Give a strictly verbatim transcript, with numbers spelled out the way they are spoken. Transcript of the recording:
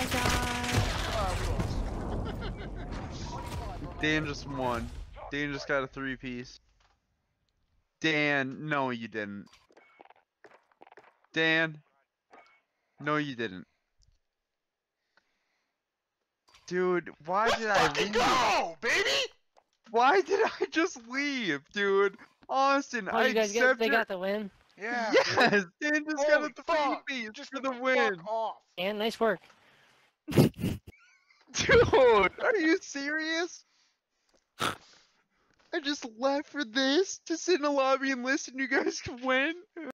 my god. Dan just won. Dan just got a three piece. Dan, no you didn't. Dan, no you didn't. Dude, why Let's did I fucking leave? go, baby! Why did I just leave, dude? Austin, Oh, I you guys get accept they your... got the win. Yeah, Yes, dude. Dan just Holy got a three fuck! piece Just for get the the win. fuck off. And nice work. Dude, are you serious? I just left for this to sit in a lobby and listen. You guys can win.